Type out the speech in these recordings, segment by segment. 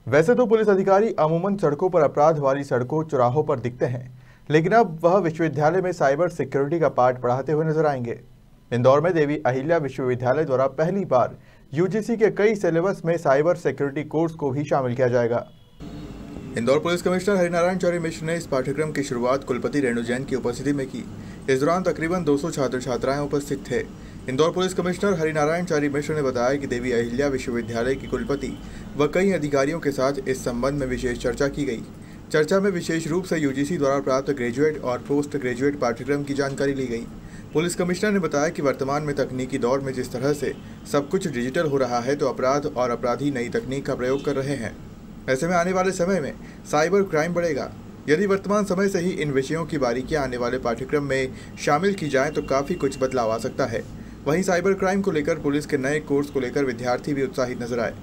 वैसे तो पुलिस अधिकारी अमूमन सड़कों पर अपराध वाली सड़कों चौराहों पर दिखते हैं, लेकिन अब वह विश्वविद्यालय में साइबर सिक्योरिटी का पाठ पढ़ाते हुए नजर आएंगे। इंदौर में देवी अहिल्या विश्वविद्यालय द्वारा पहली बार यूजीसी के कई सिलेबस में साइबर सिक्योरिटी कोर्स को भी शामिल किया जाएगा। इंदौर पुलिस कमिश्नर हरिनारायण चौरी मिश्र ने इस पाठ्यक्रम की शुरुआत कुलपति रेणु जैन की उपस्थिति में की। इस दौरान तकरीबन 200 छात्र छात्राएं उपस्थित थे। इंदौर पुलिस कमिश्नर हरिनारायण चौरी मिश्र ने बताया कि देवी अहिल्या विश्वविद्यालय की कुलपति व कई अधिकारियों के साथ इस संबंध में विशेष चर्चा की गई। चर्चा में विशेष रूप से यूजीसी द्वारा प्राप्त ग्रेजुएट और पोस्ट ग्रेजुएट पाठ्यक्रम की जानकारी ली गई। पुलिस कमिश्नर ने बताया कि वर्तमान में तकनीकी दौर में जिस तरह से सब कुछ डिजिटल हो रहा है, तो अपराध और अपराधी नई तकनीक का प्रयोग कर रहे हैं। ऐसे में आने वाले समय में साइबर क्राइम बढ़ेगा। यदि वर्तमान समय से ही इन विषयों की बारीकियां आने वाले पाठ्यक्रम में शामिल की जाएं तो काफ़ी कुछ बदलाव आ सकता है। वहीं साइबर क्राइम को लेकर पुलिस के नए कोर्स को लेकर विद्यार्थी भी उत्साहित नजर आए।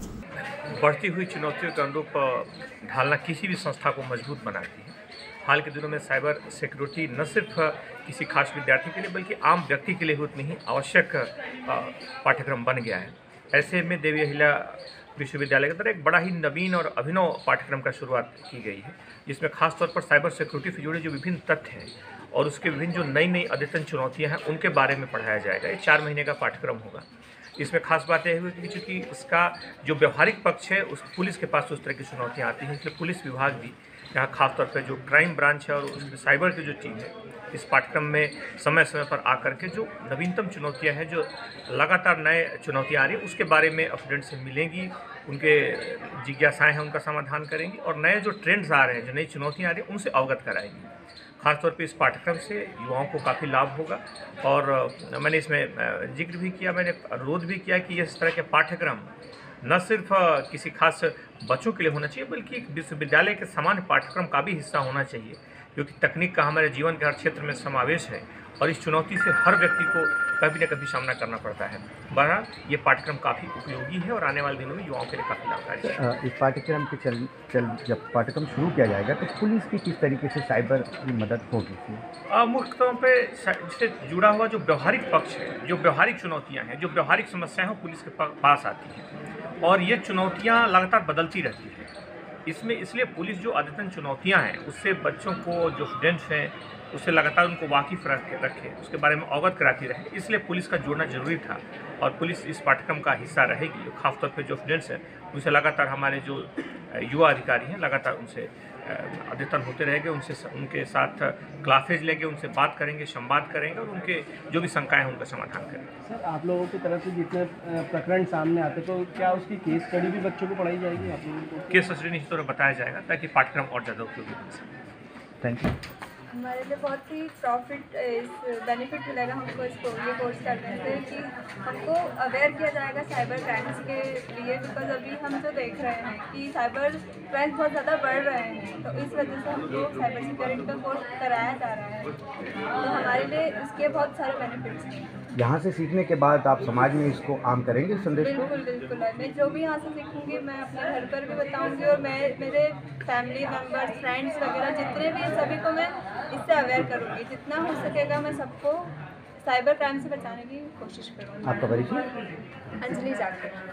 बढ़ती हुई चुनौतियों के अनुरूप ढालना किसी भी संस्था को मजबूत बनाती है। हाल के दिनों में साइबर सिक्योरिटी न सिर्फ किसी खास विद्यार्थी के लिए बल्कि आम व्यक्ति के लिए उतनी ही आवश्यक पाठ्यक्रम बन गया है। ऐसे में देवी अहिल्या विश्वविद्यालय के द्वारा एक बड़ा ही नवीन और अभिनव पाठ्यक्रम का शुरुआत की गई है, जिसमें खास तौर पर साइबर सिक्योरिटी से जुड़े जो विभिन्न तथ्य हैं और उसके विभिन्न जो नई नई अद्यतन चुनौतियां हैं उनके बारे में पढ़ाया जाएगा। ये 4 महीने का पाठ्यक्रम होगा। इसमें खास बात यह हुई कि चूँकि इसका जो व्यवहारिक पक्ष है उस पुलिस के पास उस तरह की चुनौतियाँ आती हैं, इसलिए पुलिस विभाग भी यहाँ खास तौर पर जो क्राइम ब्रांच है और उसमें साइबर की जो टीम है, इस पाठ्यक्रम में समय समय पर आकर के जो नवीनतम चुनौतियाँ हैं, जो लगातार नए चुनौतियाँ आ रही हैं, उसके बारे में स्टूडेंट से मिलेंगी, उनके जिज्ञासाएँ हैं उनका समाधान करेंगी और नए जो ट्रेंड्स आ रहे हैं, जो नई चुनौतियाँ आ रही हैं, उनसे अवगत कराएंगी। खासतौर पे इस पाठ्यक्रम से युवाओं को काफ़ी लाभ होगा और मैंने इसमें जिक्र भी किया, मैंने अनुरोध भी किया कि इस तरह के पाठ्यक्रम न सिर्फ किसी खास बच्चों के लिए होना चाहिए बल्कि एक विश्वविद्यालय के सामान्य पाठ्यक्रम का भी हिस्सा होना चाहिए, क्योंकि तकनीक का हमारे जीवन के हर क्षेत्र में समावेश है और इस चुनौती से हर व्यक्ति को कभी न कभी सामना करना पड़ता है। बहरहाल ये पाठ्यक्रम काफ़ी उपयोगी है और आने वाले दिनों में युवाओं के लिए काफ़ी लाभकारी है। इस पाठ्यक्रम के जब पाठ्यक्रम शुरू किया जाएगा तो पुलिस की किस तरीके से साइबर की मदद होगी? मुख्य तौर पे इससे जुड़ा हुआ जो व्यवहारिक पक्ष है, जो व्यवहारिक चुनौतियाँ हैं, जो व्यवहारिक समस्याएं हैं, पुलिस के पास आती हैं और ये चुनौतियाँ लगातार बदलती रहती हैं। इसमें इसलिए पुलिस जो अद्यतन चुनौतियाँ हैं उससे बच्चों को, जो स्टूडेंट्स हैं, उससे लगातार उनको वाकिफ़ रखे, उसके बारे में अवगत कराती रहे, इसलिए पुलिस का जोड़ना जरूरी था और पुलिस इस पाठ्यक्रम का हिस्सा रहेगी। खासतौर पे जो स्टूडेंट्स हैं उनसे लगातार हमारे जो युवा अधिकारी हैं लगातार उनसे अद्यतन होते रहेंगे, उनके साथ क्लासेज लेंगे, उनसे बात करेंगे, संवाद करेंगे और उनके जो भी शंकाएं हैं उनका समाधान करेंगे। सर, आप लोगों की तरफ से जितने प्रकरण सामने आते तो क्या उसकी केस स्टडी भी बच्चों को पढ़ाई जाएगी? आप लोगों को केस स्टडी निश्चित तौर पर बताया जाएगा ताकि पाठ्यक्रम और ज़्यादा उपयोगी बन सके। Thank you. हमारे लिए बहुत ही बेनिफिट मिलेगा हमको ये कोर्स करने से कि हमको अवेयर किया जाएगा साइबर क्राइम्स के लिए, बिकॉज अभी हम जो देख रहे हैं कि साइबर क्राइम्स बहुत ज़्यादा बढ़ रहे हैं, तो इस वजह से हमको साइबर सिक्योरिटी का कोर्स कराया जा रहा है। तो हमारे लिए इसके बहुत सारे बेनिफिट्स हैं। यहाँ से सीखने के बाद आप समाज में इसको आम करेंगे संदेश? बिल्कुल बिल्कुल है। मैं जो भी यहाँ से सीखूँगी मैं अपने घर पर भी बताऊँगी और मैं मेरे फैमिली मेम्बर्स, फ्रेंड्स वगैरह जितने भी हैं सभी को मैं इससे अवेयर करूँगी। जितना हो सकेगा मैं सबको साइबर क्राइम से बचाने की कोशिश करूँगी। आपका परिचय? अंजलि जाकर।